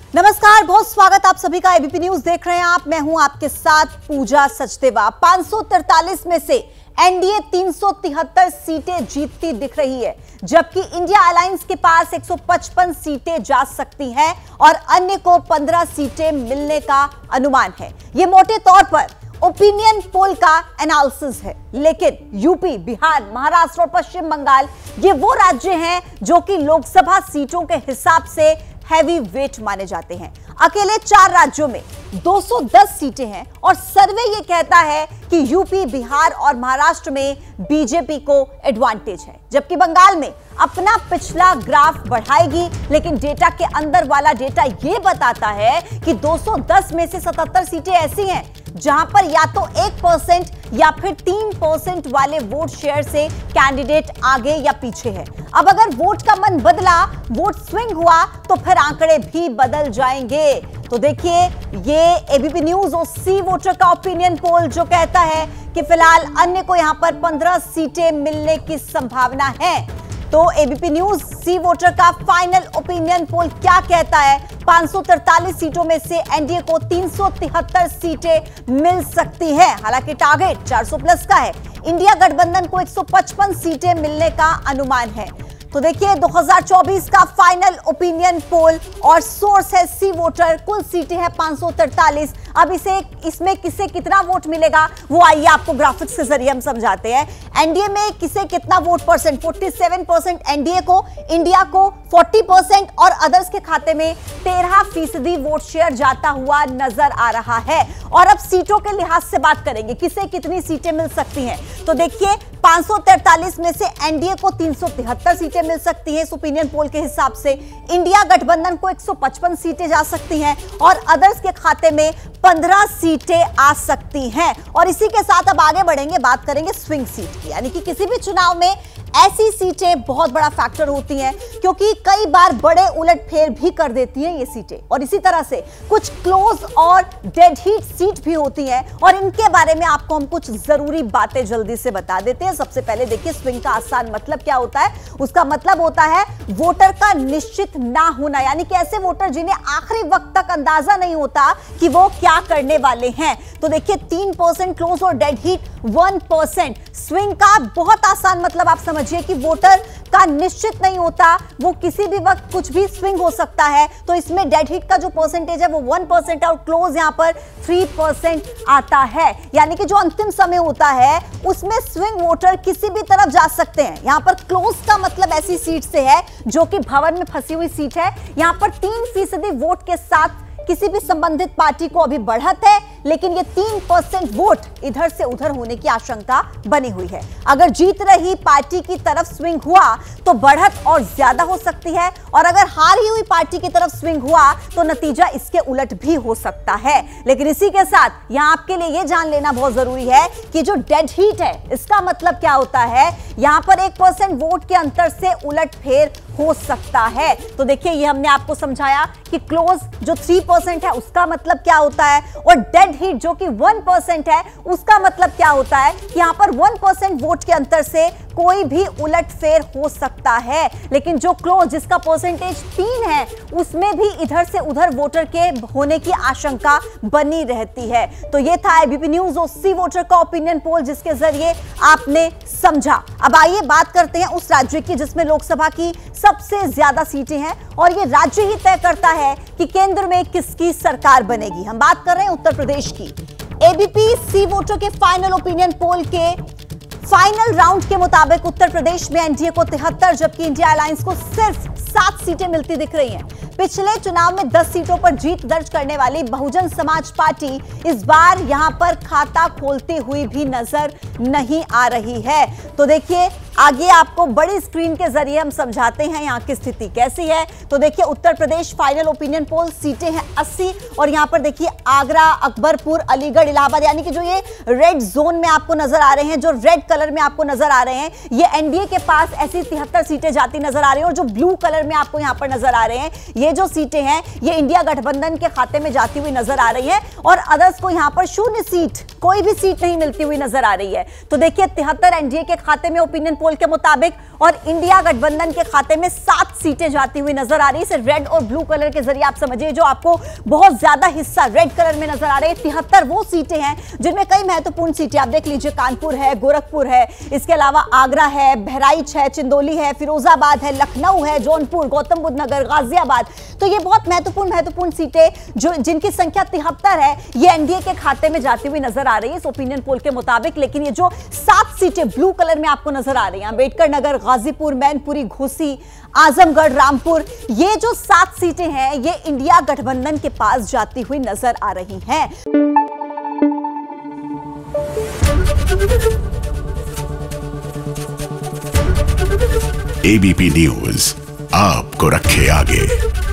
नमस्कार, बहुत स्वागत आप सभी का। एबीपी न्यूज देख रहे हैं आप। मैं हूं आपके साथ पूजा सचदेवा। 543 में से एनडीए 373 सीटें जीतती दिख रही है, जबकि इंडिया अलायंस के पास 155 सीटें जा सकती हैं और अन्य को 15 सीटें मिलने का अनुमान है। ये मोटे तौर पर ओपिनियन पोल का एनालिसिस है, लेकिन यूपी, बिहार, महाराष्ट्र और पश्चिम बंगाल ये वो राज्य हैं जो कि लोकसभा सीटों के हिसाब से हैवी वेट माने जाते हैं। अकेले 4 राज्यों में 210 सीटें हैं और सर्वे ये कहता है कि यूपी, बिहार और महाराष्ट्र में बीजेपी को एडवांटेज है, जबकि बंगाल में अपना पिछला ग्राफ बढ़ाएगी। लेकिन डेटा के अंदर वाला डेटा ये बताता है कि 210 में से 77 सीटें ऐसी हैं जहां पर या तो 1% या फिर 3% वाले वोट शेयर से कैंडिडेट आगे या पीछे है। अब अगर वोट का मन बदला, वोट स्विंग हुआ, तो फिर आंकड़े भी बदल जाएंगे। तो देखिए, ये एबीपी न्यूज और सी वोटर का ओपिनियन पोल जो कहता है कि फिलहाल अन्य को यहां पर 15 सीटें मिलने की संभावना है। तो एबीपी न्यूज सी वोटर का फाइनल ओपिनियन पोल क्या कहता है? 543 सीटों में से एनडीए को 373 सीटें मिल सकती हैं। हालांकि टारगेट 400 प्लस का है। इंडिया गठबंधन को 155 सीटें मिलने का अनुमान है। तो देखिए, 2024 का फाइनल ओपिनियन पोल और सोर्स है सी वोटर। कुल सीटें हैं 543। अब इसमें किसे कितना वोट मिलेगा वो आइए आपको ग्राफिक्स के जरिए हम समझाते हैं। एनडीए में किसे कितना वोट परसेंट? 47% एनडीए को, इंडिया को 40% और अदर्स के खाते में 13% वोट शेयर जाता हुआ नजर आ रहा है। और अब सीटों के लिहाज से बात करेंगे, किसे कितनी सीटें मिल सकती हैं। तो देखिए, 543 में से एनडीए को 373 सीटें मिल सकती हैं इस ओपिनियन पोल के हिसाब से। इंडिया गठबंधन को 155 सीटें जा सकती हैं और अदर्स के खाते में 15 सीटें आ सकती हैं। और इसी के साथ अब आगे बढ़ेंगे, बात करेंगे स्विंग सीट की, यानी कि किसी भी चुनाव में ऐसी सीटें बहुत बड़ा फैक्टर होती हैं, क्योंकि कई बार बड़े उलटफेर भी कर देती हैं ये सीटें। और इसी तरह से कुछ क्लोज और डेड हीट सीट भी होती हैं, और इनके बारे में आपको हम कुछ जरूरी बातें जल्दी से बता देते हैं। सबसे पहले देखिए, स्विंग का आसान मतलब क्या होता है? उसका मतलब होता है वोटर का निश्चित ना होना, यानी कि ऐसे वोटर जिन्हें आखिरी वक्त तक अंदाजा नहीं होता कि वो क्या करने वाले हैं। तो देखिए, 3% क्लोज और डेड हीट, 1% स्विंग का बहुत आसान मतलब आप समझिए कि वोटर का निश्चित नहीं होता, वो किसी भी वक्त कुछ भी स्विंग हो सकता है। तो इसमें डेड हीट का जो परसेंटेज है वो 1% है और क्लोज यहां पर 3% आता है, यानी कि जो अंतिम समय होता है उसमें स्विंग वोटर किसी भी तरफ जा सकते हैं। यहां पर क्लोज का मतलब ऐसी सीट से है जो कि भवन में फंसी हुई सीट है। यहां पर 3% वोट के साथ किसी भी संबंधित पार्टी को अभी बढ़त है, लेकिन ये 3% वोट इधर से उधर होने की आशंका बनी हुई है। अगर जीत रही पार्टी की तरफ स्विंग हुआ तो बढ़त और ज्यादा हो सकती है, और अगर हारी हुई पार्टी की तरफ स्विंग हुआ तो नतीजा इसके उलट भी हो सकता है। लेकिन इसी के साथ यहां आपके लिए यह जान लेना बहुत जरूरी है कि जो डेड हीट है इसका मतलब क्या होता है। यहां पर 1% वोट के अंतर से उलटफेर हो सकता है। तो देखिए, ये हमने आपको समझाया कि क्लोज जो 3% है उसका मतलब क्या होता है, और डेड हीट जो कि 1% है उसका मतलब क्या होता है कि यहां पर 1% वोट के अंतर से कोई भी उलटफेर हो सकता है। लेकिन जो क्लोज जिसका परसेंटेज 3 है उसमें भी इधर से उधर वोटर के होने की आशंका बनी रहती है। तो ये था एबीपी न्यूज और सी वोटर का ओपिनियन पोल जिसके जरिए आपने समझा। अब आइए बात करते हैं उस राज्य की जिसमें लोकसभा की सबसे ज्यादा सीटें हैं, और ये राज्य ही तय करता है कि केंद्र में किसकी सरकार बनेगी। हम बात कर रहे हैं उत्तर प्रदेश की। एबीपी सी वोटर के फाइनल ओपिनियन पोल के फाइनल राउंड के मुताबिक उत्तर प्रदेश में एनडीए को 73, जबकि इंडिया अलायंस को सिर्फ 7 सीटें मिलती दिख रही हैं। पिछले चुनाव में 10 सीटों पर जीत दर्ज करने वाली बहुजन समाज पार्टी इस बार यहां पर खाता खोलती हुई भी नजर नहीं आ रही है। तो देखिए, आगे आपको बड़ी स्क्रीन के जरिए हम समझाते हैं यहां की स्थिति कैसी है। तो देखिए, उत्तर प्रदेश फाइनल ओपिनियन पोल सीटें हैं 80, और यहां पर देखिए आगरा, अकबरपुर, अलीगढ़, इलाहाबाद, यानी कि जो ये रेड जोन में आपको नजर आ रहे हैं, जो रेड कलर में आपको नजर आ रहे हैं, ये एनडीए के पास ऐसी 73 सीटें जाती नजर आ रही हैं। और जो ब्लू कलर में आपको यहां पर नजर आ रहे हैं, ये जो सीटें हैं ये इंडिया गठबंधन के खाते में जाती हुई नजर आ रही है, और अदर्स को यहां पर 0 सीट, कोई भी सीट नहीं मिलती हुई नजर आ रही है। तो देखिए, 73 एनडीए के खाते में ओपिनियन पोल पोल के मुताबिक, और इंडिया गठबंधन के खाते में 7 सीटें जाती हुई नजर आ रही है। सिर्फ रेड और ब्लू कलर के जरिए आप समझिए, जो आपको बहुत ज्यादा हिस्सा रेड कलर में नजर आ रहे हैं। 73 वो सीटें हैं जिनमें कई महत्वपूर्ण सीटें आप देख लीजिए, कानपुर है, गोरखपुर है, इसके अलावा आगरा है, बहराइच है, चिंदौली है, फिरोजाबाद है, लखनऊ है, जौनपुर, गौतम बुद्ध नगर, गाजियाबाद। तो ये बहुत महत्वपूर्ण सीटें जो जिनकी संख्या 73 है, ये एनडीए के खाते में जाती हुई नजर आ रही है इस ओपिनियन पोल के मुताबिक। लेकिन ये जो 7 सीटें ब्लू कलर में आपको नजर आ रही हैं, अंबेडकर नगर, गाजीपुर, मैनपुरी, घोसी, आजमगढ़, रामपुर, ये जो 7 सीटें हैं ये इंडिया गठबंधन के पास जाती हुई नजर आ रही हैं। एबीपी न्यूज आपको रखे आगे।